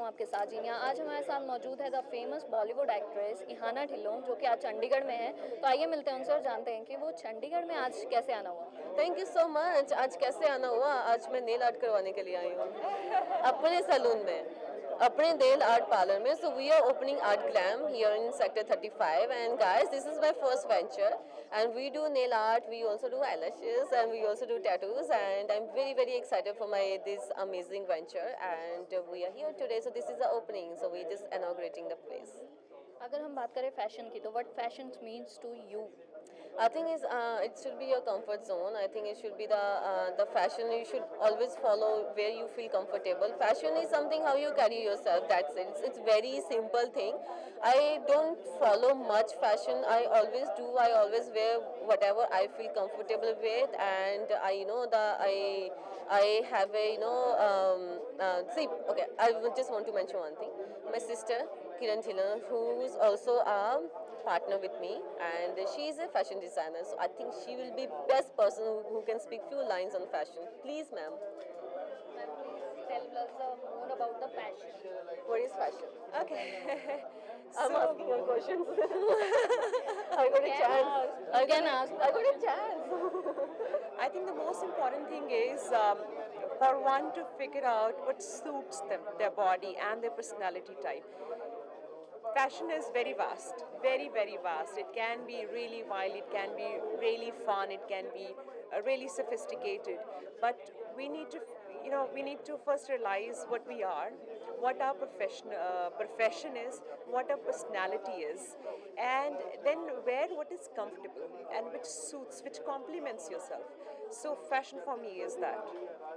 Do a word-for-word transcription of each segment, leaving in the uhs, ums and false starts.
हूँ आपके साथ जीनिया। आज हमारे साथ मौजूद है the famous Bollywood actress Ihana Dhillon, जो कि आज चंडीगढ़ में है। तो आइए मिलते हैं उनसे और जानते हैं कि वो चंडीगढ़ में आज कैसे आना हुआ। Thank you so much. आज कैसे आना हुआ? आज मैं नेल आर्ट करवाने के लिए आई हूँ अपने सैलून में, अपने नेल आर्ट पार्लर में. So we are opening Art Glam here in Sector thirty-five, and guys, this is my first venture, and we do nail art, we also do eyelashes, and we also do tattoos, and I'm very very excited for my this amazing venture, and we are here today. So this is the opening, so we're just inaugurating the place. अगर हम बात करें fashion की, तो what fashion means to यू? I think is uh, it should be your comfort zone. I think it should be the uh, the fashion. You should always follow where you feel comfortable. Fashion is something how you carry yourself. That's it. It's, it's very simple thing. I don't follow much fashion. I always do. I always wear whatever I feel comfortable with, and I you know the I I have a you know um, uh, see okay. I would just want to mention one thing. My sister Kiran Dhillon, who's also a partner with me, and she is a fashion designer, so I think she will be best person who, who can speak few lines on fashion. Please, ma'am. Ma'am, please tell us uh, more about the fashion. What is fashion? Okay. I'm So- asking her questions. I got a can chance. ask. I You got can a- ask. I got a chance. I think the most important thing is um, for one to figure out what suits them, their body and their personality type. Fashion is very vast, very, very vast. It can be really wild, it can be really fun, it can be uh, really sophisticated. But we need to, you know, we need to first realize what we are, what our profession, uh, profession is, what our personality is, and then wear what is comfortable and which suits, which complements yourself. So fashion for me is that.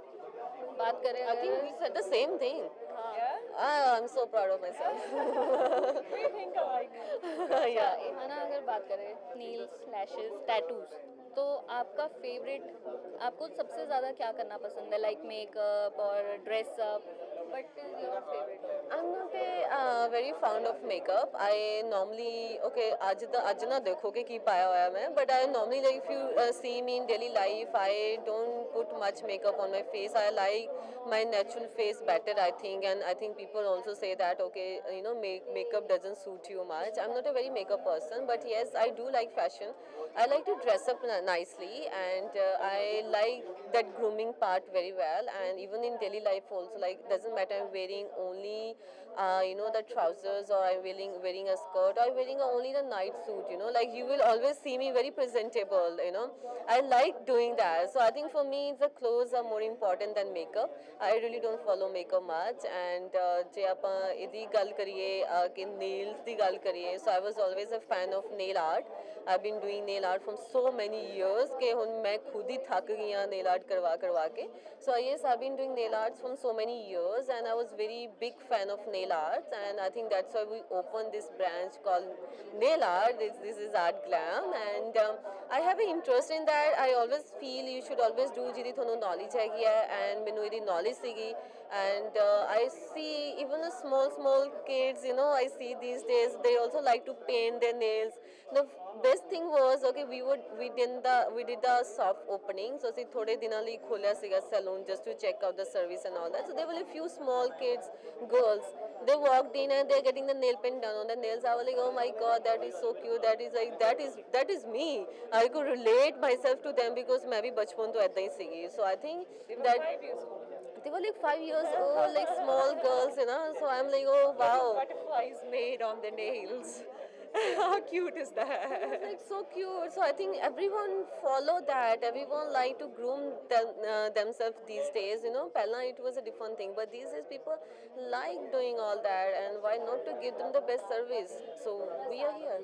बात करें I think we अगर said the same thing. Yeah? Ah, I'm so proud of myself. We think alike. Yeah. इहाना, अगर बात करें Niels, lashes, tattoos, तो आपका favourite, आपको सबसे ज़्यादा क्या करना पसंद है? लाइक मेकअप और dress up, but your favourite? I'm not a uh, very fond of makeup. I normally okay आज द आज ना देखोगे कि पाया हुआ है मैं, but I normally like if you uh, see me in daily life, I don't put much makeup on my face. I like my natural face better, I think, and I think people also say that okay, you know, make makeup doesn't suit you much. I'm not a very makeup person, but yes, I do like fashion. I like to dress up n- nicely, and uh, I like that grooming part very well. And even in daily life also, like doesn't matter I'm wearing only uh, you know the trousers, or I'm wearing wearing a skirt, or I'm wearing only the night suit. You know, like you will always see me very presentable. You know, I like doing that. So I think for me, the clothes are more important than makeup. I really don't follow makeup much. And uh, ਜੇ ਆਪਾਂ ਇਹਦੀ ਗੱਲ ਕਰੀਏ uh, ਕਿ nails ਦੀ ਗੱਲ ਕਰੀਏ, so I was always a fan of nail art. I've been doing nail art from so many years ਕਿ ਹੁਣ ਮੈਂ ਖੁਦ ਹੀ ਥੱਕ ਗਈ ਹਾਂ nail art ਕਰਵਾ ਕਰਵਾ ਕੇ. So yes, I've been doing nail arts from so many years, and I was very big fan of nail arts, and I think that's why we opened this branch called Nail Art. This, this is Art Glam, and um, I have an interest in that. I always feel you should always do ਜਿਹਦੀ ਤੁਹਾਨੂੰ knowledge ਹੈਗੀ ਹੈ, and ਮੈਨੂੰ ਇਹਦੀ knowledge ਸੀਗੀ, and uh, I see even the small small kids, you know, I see these days they also like to paint their nails. The best thing was okay, we would we did the we did the soft opening, so ਅਸੀਂ ਥੋੜੇ ਦਿਨਾਂ ਲਈ ਖੋਲਿਆ ਸੀਗਾ salon just to check out the service and all that. So there were a few small kids, girls. They walked in and they're getting the nail paint done on the nails. I was like, oh my god, that is so cute. That is like that is that is me. I could relate myself to them because मैं भी बचपन तो ऐसा ही सीगी. So I think that Five years old. they were like five years old, like small girls, you know. So I'm like, oh wow. Butterflies made on the nails. How cute is that? Like so cute. So I think everyone follow that. Everyone like to groom them, uh, themselves these days. You know, Pella it was a different thing, but these days people like doing all that, and why not to give them the best service? So we are here.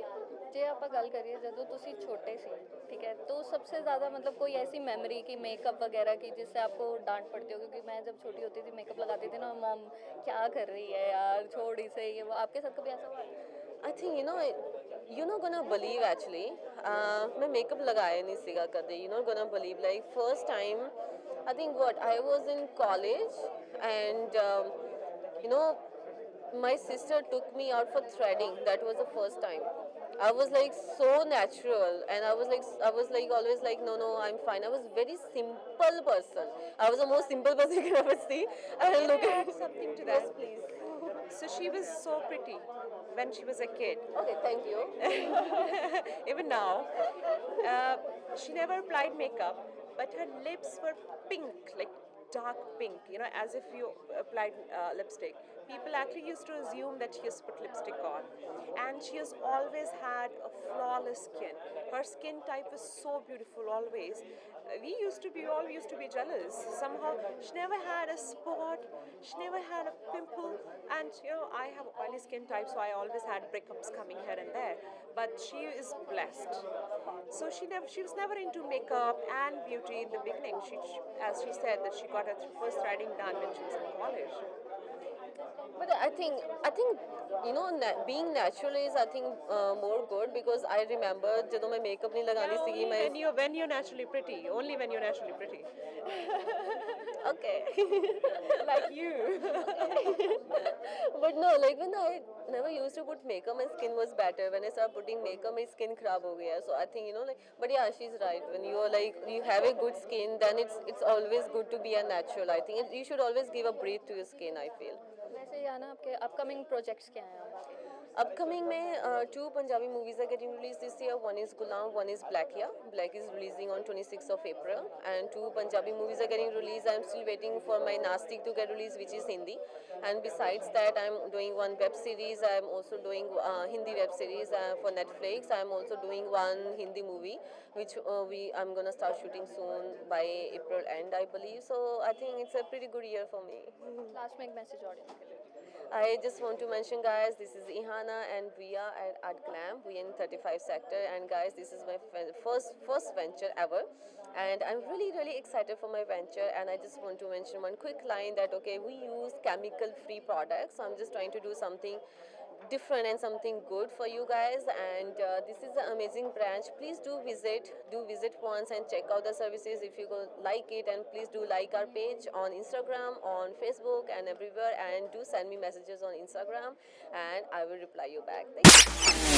ਜੇ ਆਪਾਂ ਗੱਲ ਕਰੀਏ ਜਦੋਂ ਤੁਸੀਂ ਛੋटे ਸੀ, ठीक है, तो सबसे ज़्यादा मतलब कोई ऐसी मेमोरी की मेकअप वगैरह की जिससे आपको डांट पड़ती हो? क्योंकि मैं जब छोटी होती थी मेकअप लगाती थी ना, मॉम क्या कर रही है यार, छोड़ इसे, ये वो। आपके साथ कभी ऐसा हुआ? I think you know you're not gonna believe actually. Uh, मैं makeup लगाया नहीं सीगा कदे. You're not gonna believe. Like first time, I think what I was in college, and um, you know my sister took me out for threading. That was the first time. I was like so natural, and I was like I was like always like no no I'm fine. I was very simple person. I was the most simple person you can ever see. And Can look I at add something to that? Yes, please. So she was so pretty when she was a kid. Okay, thank you. Even now. Uh, she never applied makeup, but her lips were pink, like dark pink, you know, as if you applied uh, lipstick. People actually used to assume that she has put lipstick on. And she has always had a flawless skin. Her skin type was so beautiful always. Uh, We used to be, all used to be jealous. Somehow, she never had a spot, she never had a pimple. And, you know, I have oily skin type, so I always had breakups coming here and there. But she is blessed. So she never, she was never into makeup and beauty in the beginning. She, she, as she said, that she got her first threading done when she was in college. But I think I think you know na- being natural is I think uh, more good because I remember ਜਦੋਂ ਮੈਂ makeup नहीं लगानी Yeah, सीखी only मैं when you when you're naturally pretty. Only when you're naturally pretty. okay Like you. but no like when I never used to put makeup my skin was better when I started putting makeup my skin खराब हो गया so I think you know like but yeah she's right when you are like you have a good skin then it's it's always good to be a natural I think it, you should always give a breathe to your skin I feel. वैसे याना आपके upcoming projects क्या हैं अब आगे? Upcoming में uh, two Punjabi movies are getting released this year. One is Gulam, one is Black Year. Black is releasing on twenty-sixth of April, and two Punjabi movies are getting released. I'm still waiting for my Nastik to get released, which is Hindi. And besides that, I'm doing one web series. I'm also doing uh, Hindi web series uh, for Netflix. I'm also doing one Hindi movie, which uh, we I'm gonna start shooting soon by April end, I believe. So I think it's a pretty good year for me. Last में एक message audience के लिए. I just want to mention, guys, this is Ihana and we are at Art Glam. We are in thirty-five sector, and guys, this is my f- first first venture ever, and I'm really really excited for my venture. And I just want to mention one quick line that okay, we use chemical-free products. So I'm just trying to do something different and something good for you guys and uh, this is an amazing branch please do visit do visit once and check out the services if you go like it and please do like our page on Instagram on Facebook and everywhere and do send me messages on Instagram and I will reply you back. Thank you.